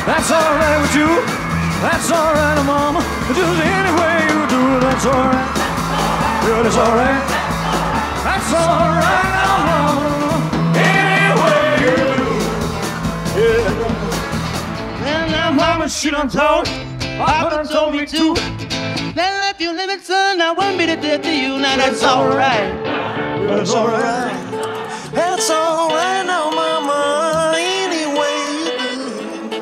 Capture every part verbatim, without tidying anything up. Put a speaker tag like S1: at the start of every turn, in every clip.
S1: That's alright with you. That's alright, mama. Just any way you do it, that's alright. Yeah, that's alright. That's alright, mama. Any way you do it. Yeah. And now mama, she done told. Papa done told me too. Then if you live it, son, I won't be the death to you. Now that's alright. Yeah, that's alright. That's alright now, mama. Any way you do.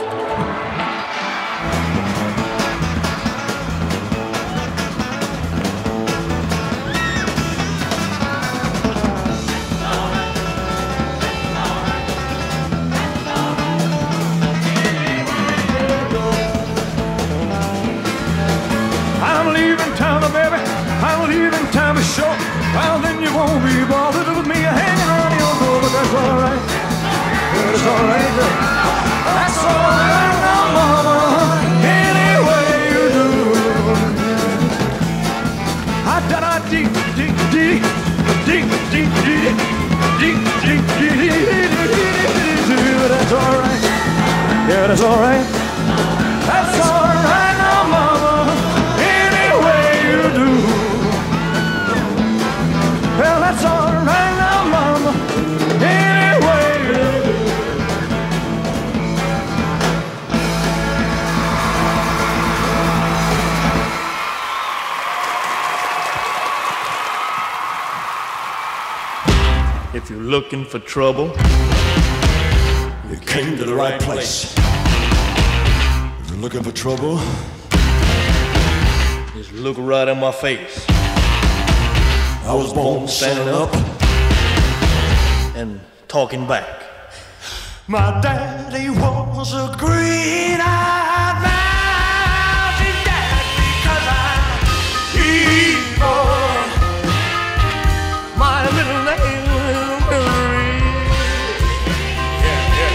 S1: I'm leaving town, baby. I'm leaving town for sure. Well, then you won't be bothered with me hanging around your door, but that's alright. That's alright. That's alright now, mama. Any way you do. I da da dee dee dee dee dee dee dee dee dee dee. That's alright. Yeah, that's alright. That's alright now, mama. Well, that's alright now, mama. Anyway. If you're looking for trouble, you came to the right place. If you're looking for trouble, just look right in my face. I was born standing up and talking back. My daddy was a green-eyed mountain dad because I'm evil. My little name is Marie. Yeah, yeah.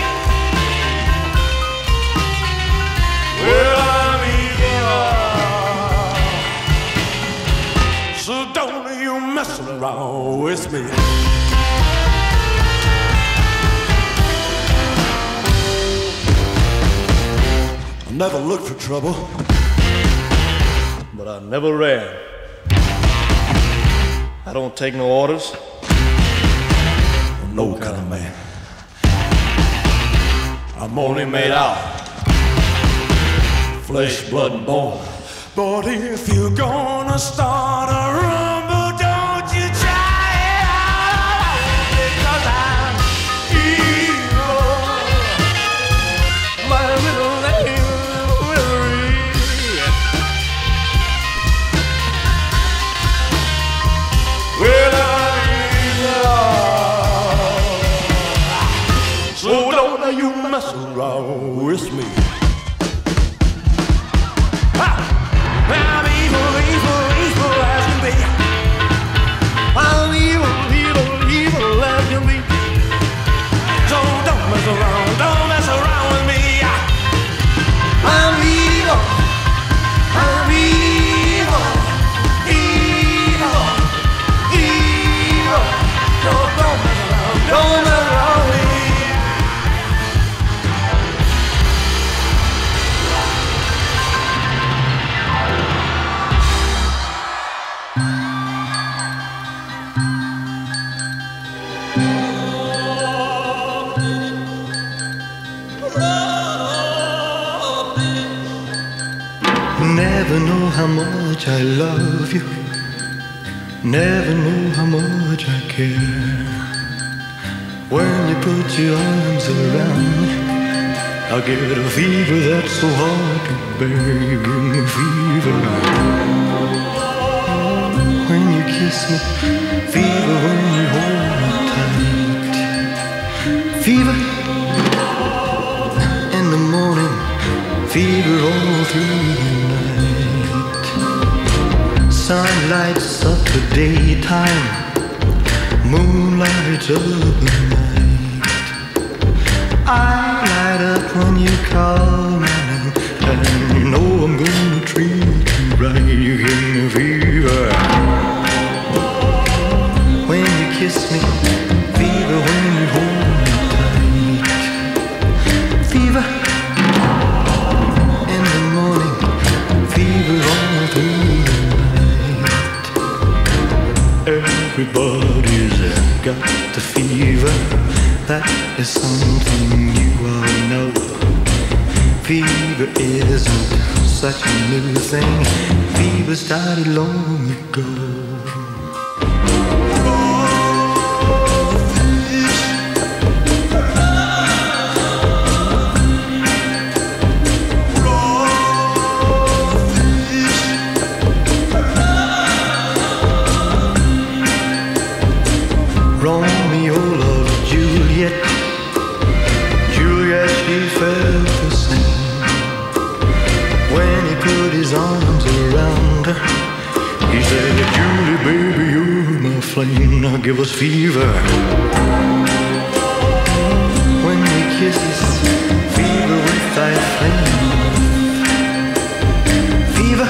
S1: Well, I'm evil. So don't you mess around with me. I never looked for trouble, but I never ran. I don't take no orders. I'm no kind of man. I'm only made out flesh, blood, and bone. But if you're gonna start a rumble, don't you try it out, because I'm evil. My little name is Willie. Well, I'm evil. So don't you mess around with me. I'm evil, evil, evil as can be. I'm evil, evil, evil as can be. So don't mess around, don't mess around with me. I'm evil, I'm evil, evil, evil. So don't mess around, don't mess around with me.
S2: Never know how much I love you. Never know how much I care. When you put your arms around me, I get a fever that's so hard to bear. You give me fever when you kiss me, fever when you hold me tight, fever in the morning, fever all through the night. Sun lights up the daytime, moon lights up the night. I light up when you call my name, and you know I'm gonna treat you right. You give me fever when you kiss me, fever when you hold me tight, fever Everybody's got the fever. That is something you all know. Fever isn't such a new thing. Fever started long ago. Romeo loved Juliet. Juliet, she felt the same. When he put his arms around her, he said, Julie, baby, you're my flame. Now give us fever. When we kisses, fever with thy flame. Fever,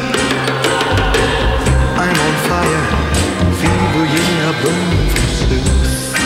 S2: I'm on fire. Fever, yeah, I burn forsooth.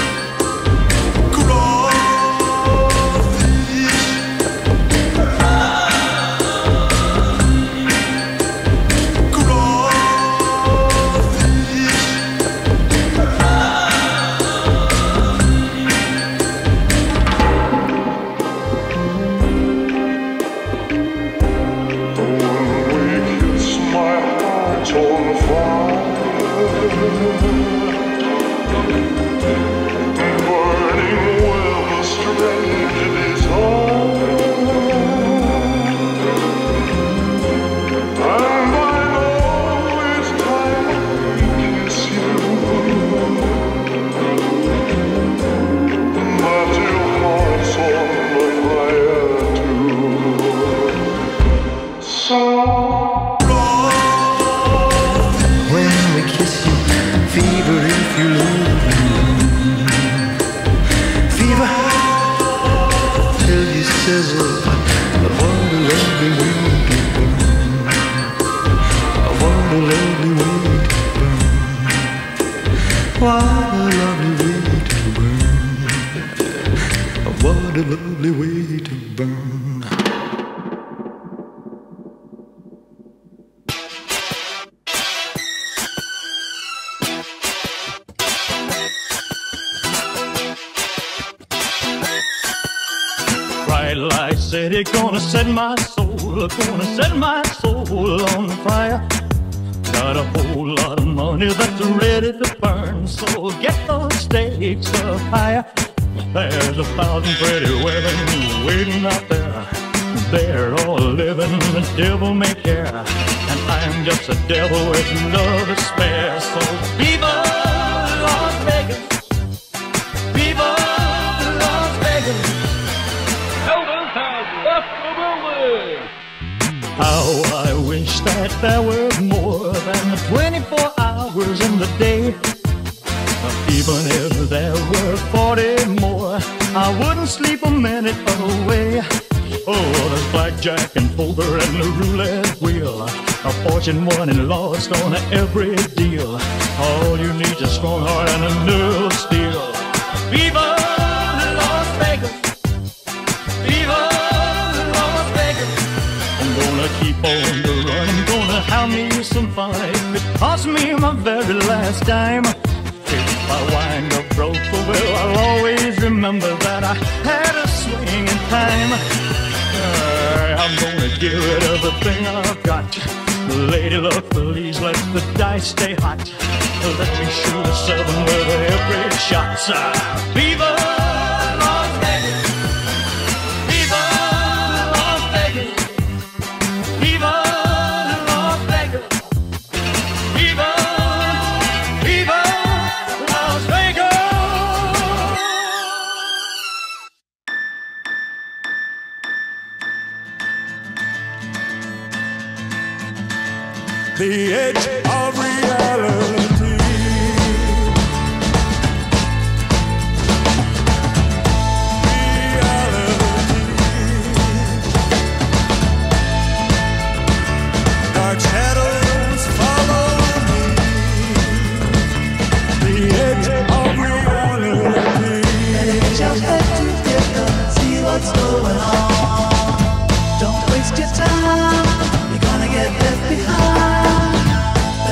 S1: Gonna set my soul, gonna set my soul on fire. Got a whole lot of money that's ready to burn, so get those stakes up higher. There's a thousand pretty women waiting out there. They're all living the devil may care, and I'm just a devil with love to spare. So viva Las Vegas, viva Las Vegas. How I wish that there were more than twenty-four hours in the day. Even if there were forty more, I wouldn't sleep a minute away. Oh, there's blackjack and poker and the roulette wheel, a fortune won and lost on every deal. All you need is a strong heart and a nerve of steel. Viva Las Vegas, viva Las Vegas. I'm gonna keep on the run, I'm gonna have me some fun. If it costs me my very last dime, if I wind up broke, well, I'll always remember that I had a swing in time. Uh, I'm gonna give it everything I've got. Lady luck, please let the dice stay hot. Let me shoot a seven with every shot. Uh, Viva Las Vegas, viva Las Vegas, viva Las Vegas, viva, viva Las Vegas.
S3: The edge of reality. Reality. Dark shadows follow me. The edge of reality.
S4: Get your head together, see what's going on. Don't waste your time, you're gonna get left behind.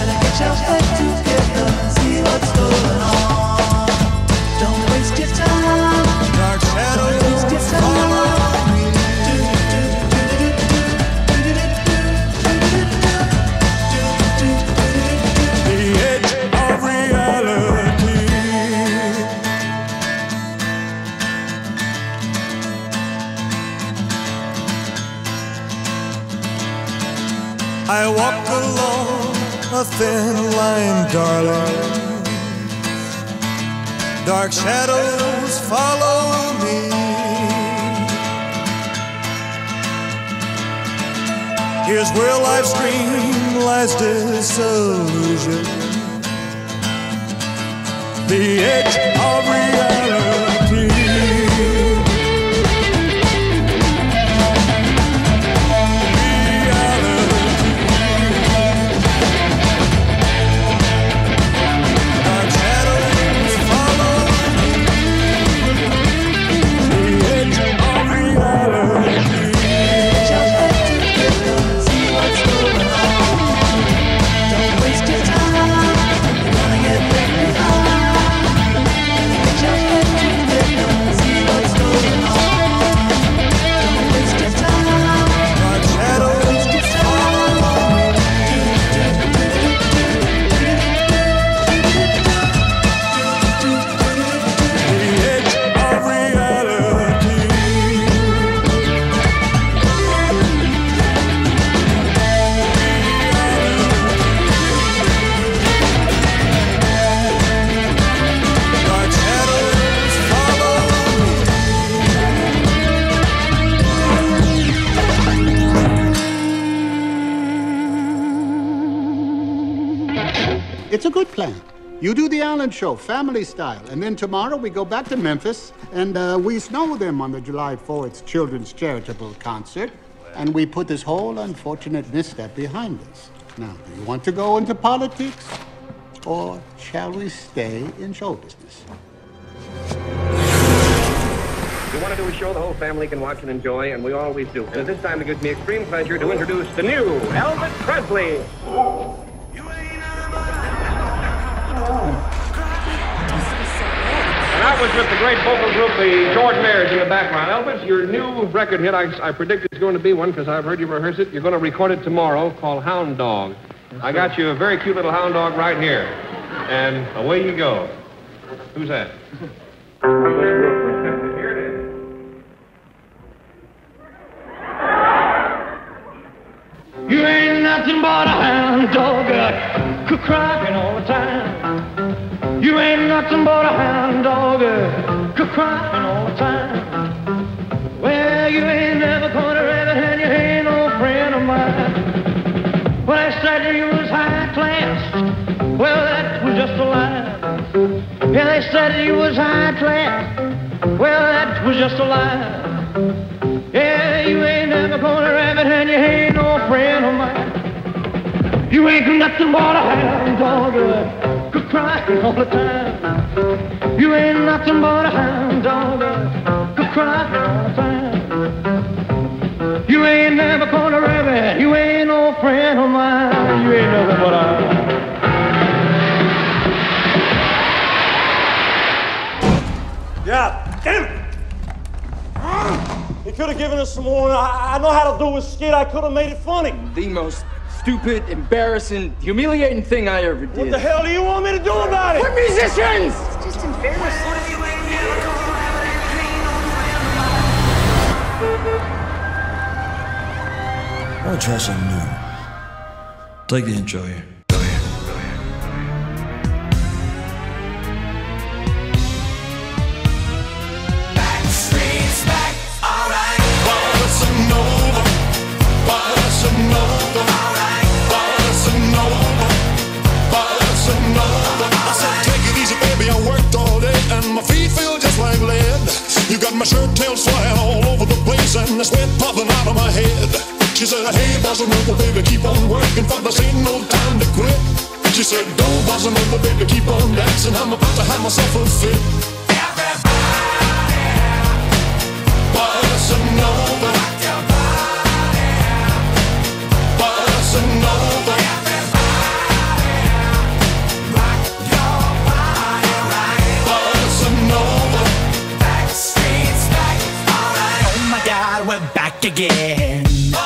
S3: walk along a thin line, darling. Dark shadows follow me. Here's where life's dream lies disillusion. The edge of reality.
S5: It's a good plan. You do the Allen Show, family style, and then tomorrow we go back to Memphis, and uh, we snow them on the July fourth Children's Charitable Concert, and we put this whole unfortunate misstep behind us. Now, do you want to go into politics, or shall we stay in show business?
S6: We want to do a show the whole family can watch and enjoy, and we always do. And at this time, it gives me extreme pleasure to introduce the new Elvis Presley. And that was with the great vocal group, the Jordanaires, in the background. Elvis, your new record hit, I, I predict it's going to be one because I've heard you rehearse it. You're going to record it tomorrow, called Hound Dog. I got you a very cute little hound dog right here. And away you go. Who's that? Here it is.
S1: You ain't nothing but a hound dog, uh, crying all the time. You ain't nothing but a hound dog, uh, crying all the time. Well, you ain't never gonna rabbit and you ain't no friend of mine. Well, I said you was high class. Well, that was just a lie. Yeah, they said you was high class. Well, that was just a lie. Yeah, you ain't never gonna rabbit and you ain't no friend of mine. You ain't nothing but a hound dog, uh, crying all the time. You ain't nothing but a hound dog, uh, crying all the time. You ain't never gonna rabbit, you ain't no friend of mine. You ain't nothing but a...
S7: Yeah, damn it! He could have given us some more. I, I know how to do a skit. I could have made it funny.
S8: The most stupid, embarrassing, humiliating thing I ever did.
S7: What the hell do you want me to do about it?
S8: We're musicians!
S4: It's just embarrassing.
S3: I want to try something new. Take the intro here. Go ahead. Go ahead.
S9: Back streets back, alright. Bossa Nova, Bossa Nova, alright. Bossa Nova, Bossa Nova. I said, take it easy, baby. I worked all day and my feet feel just like lead. You got my shirt tails flying all over the place and the sweat popping out of my head. She said, hey, Bossa Nova, baby, keep on working, for this ain't no time to quit. She said, go, Bossa Nova, baby, keep on dancing, I'm about to have myself a fit. Everybody, Bossa Nova, rock your body. Bossa Nova, everybody, rock your body, right. Bossa Nova, back streets back, alright. Oh my God, we're back again.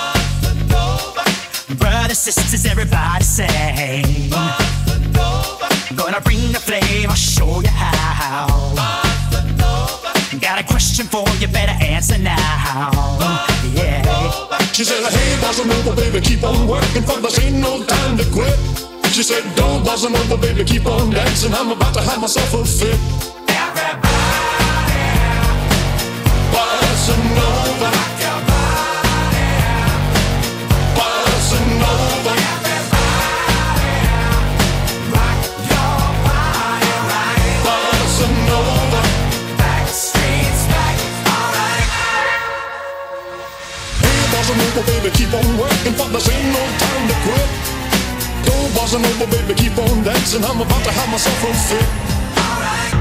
S9: Brothers, sisters, everybody say Bossa Nova. Gonna bring the flame, I'll show you how. Bossa Nova. Got a question for you, better answer now. Bossa yeah. Nova. She She said, hey, bossa nova, baby, keep on working, for this ain't no time to quit. She said, don't bossa nova, baby, keep on dancing, I'm about to have myself a fit. Everybody, bossa nova, rock your body. Bossa nova, everybody, rock your body right. Bossa nova, Backstreet's back, alright. Hey, bossa nova, baby, keep on working, for this ain't no time to quit. Don't bossa nova, baby, keep on dancing, I'm about to have myself a fit. Alright.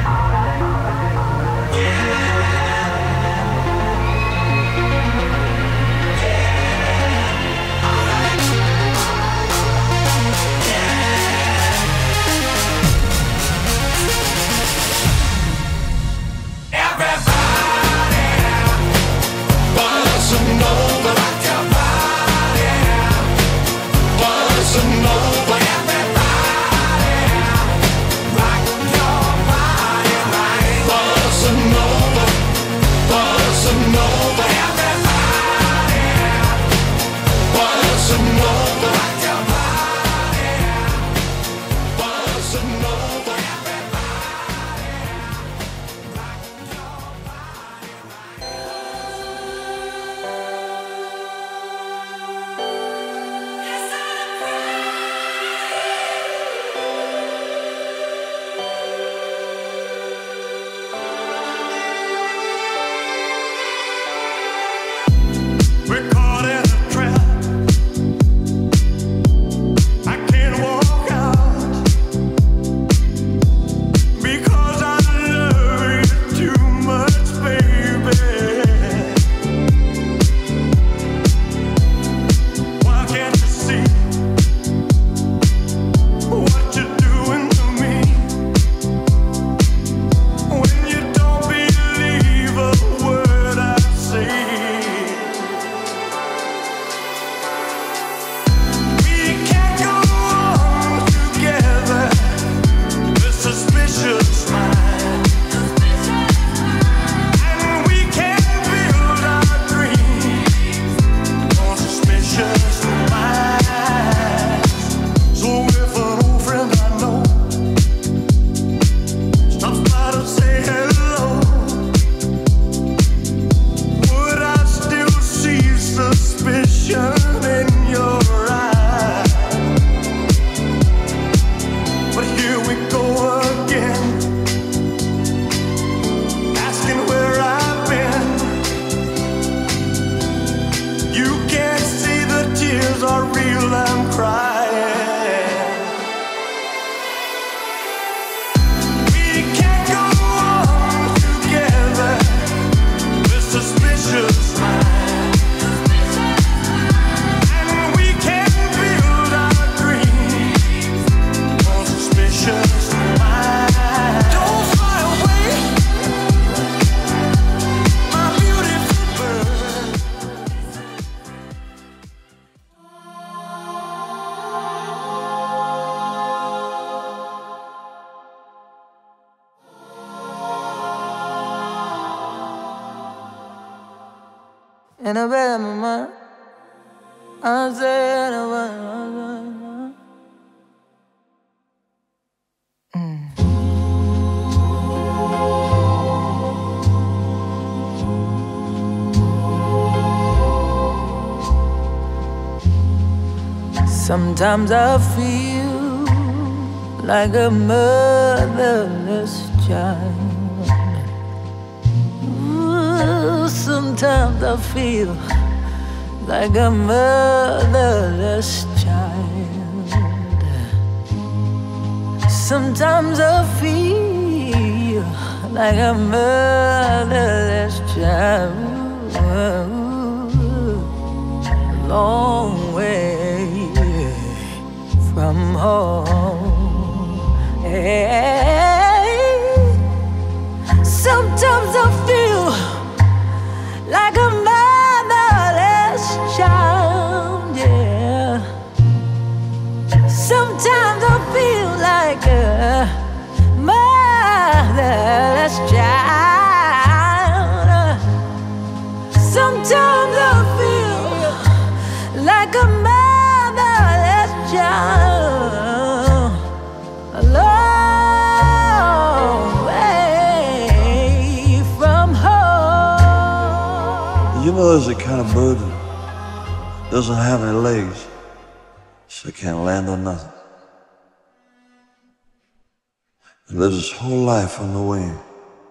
S10: In a bed, mama, I'm saying a word. Sometimes I feel like a motherless child. Ooh, sometimes I feel like a motherless child. Sometimes I feel like a motherless child. Long way from home. Hey, sometimes I feel like a motherless child, yeah. Sometimes I feel like a motherless child. Sometimes I feel
S3: know there's a kind of bird that doesn't have any legs, so it can't land on nothing. It lives its whole life on the wing.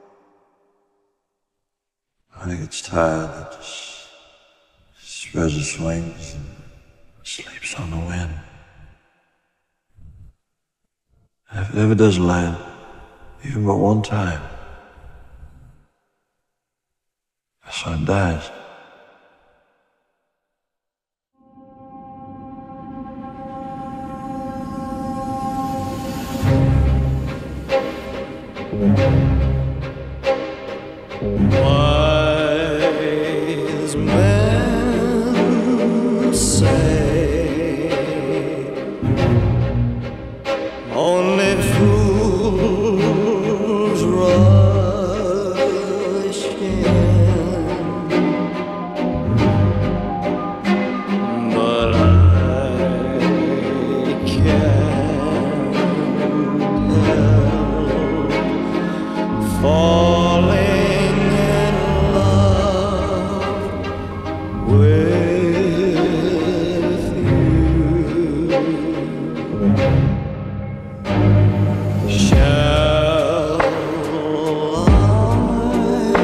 S3: When it gets tired, it just spreads its wings and sleeps on the wind. If it ever does land, even but one time, that's when it dies.
S2: Wise men say only fools rush in, but I can't help falling in love with you. Shall I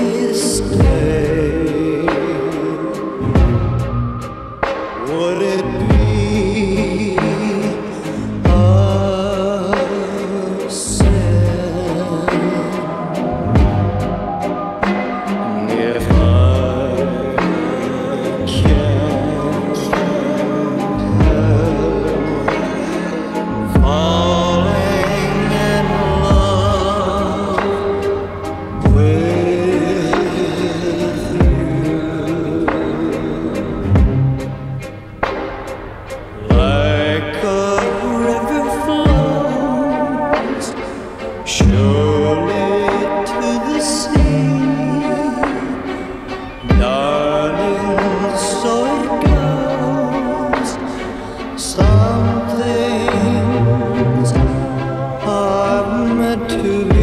S2: stay? Would it be a sin if I can't help falling in love with you? Like a river flows surely to the sea, darling, so it goes. Some things are meant to be.